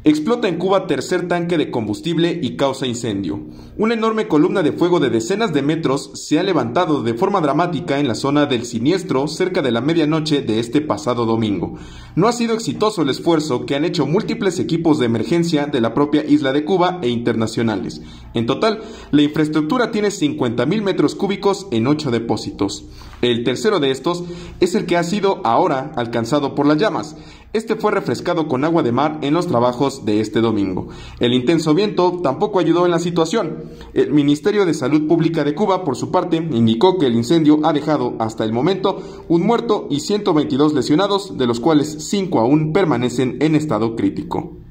Explota en Cuba tercer tanque de combustible y causa incendio. Una enorme columna de fuego de decenas de metros se ha levantado de forma dramática en la zona del siniestro cerca de la medianoche de este pasado domingo. No ha sido exitoso el esfuerzo que han hecho múltiples equipos de emergencia de la propia isla de Cuba e internacionales. En total, la infraestructura tiene 50.000 metros cúbicos en 8 depósitos. El tercero de estos es el que ha sido ahora alcanzado por las llamas. Este fue refrescado con agua de mar en los trabajos de este domingo. El intenso viento tampoco ayudó en la situación. El Ministerio de Salud Pública de Cuba, por su parte, indicó que el incendio ha dejado hasta el momento un muerto y 122 lesionados, de los cuales 5 aún permanecen en estado crítico.